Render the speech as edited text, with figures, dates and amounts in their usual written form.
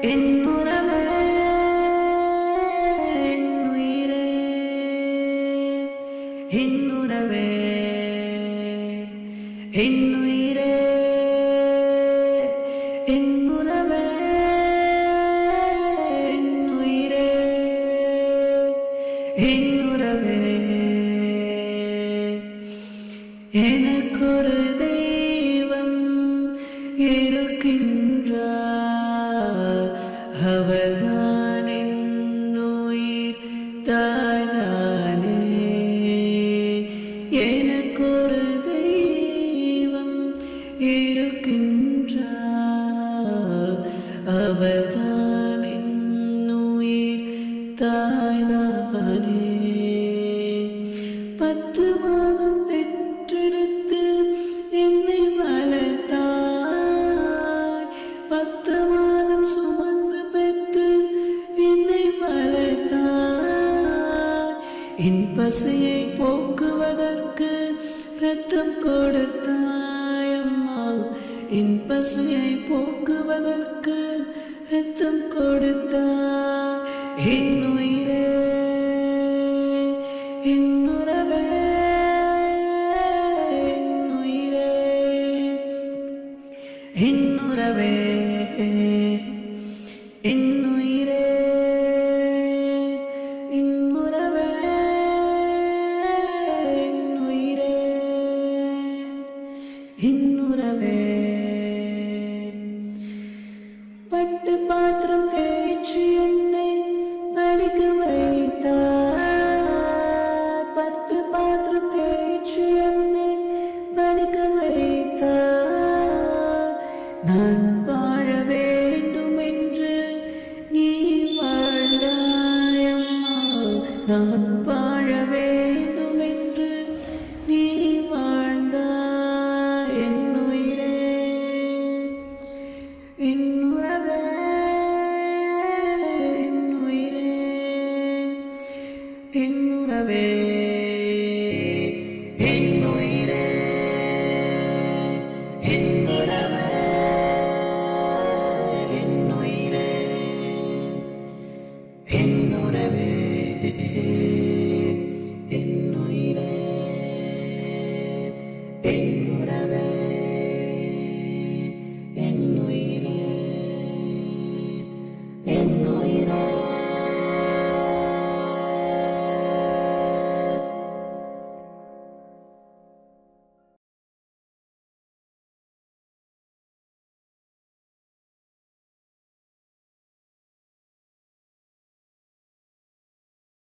என்னுறவே என்னுயிரே என்னுறவே என்னுயிரே என்னுறவே என்னுயிரே என்னுறவே எனக்கொரு தெய்வம் இருக்கின்றார் அவள்தான் என்னுயிர் தாய்தானே எனக்கொரு தெய்வம் இருக்கின்றார் அவள்தான் என்னுயிர் தாய்தானே 10 மாதம் பெற்றெடுத்து என்னை வளர்த்தாய் 10 மாதம் சுமந்து பெற்று என்னை வளர்த்தாய் என் பசியை போக்குவதற்கு ரத்தம் கொடுத்தாய் அம்மா என் பசியை போக்குவதற்கு ரத்தம் கொடுத்தாய் என்னுயிரே என்னுறவே என்னுயிரே என்னுறவே என்னுயிரே என்னுறவே என்னுயிரே என்னுறவே பட்டு பாத்திரம் தேய்ச்சி என்னை படிக்க வைத்தார் பட்டு பாத்திரம் தேய்ச்சி என்னை படிக்க வைத்தார் நான் வாழவே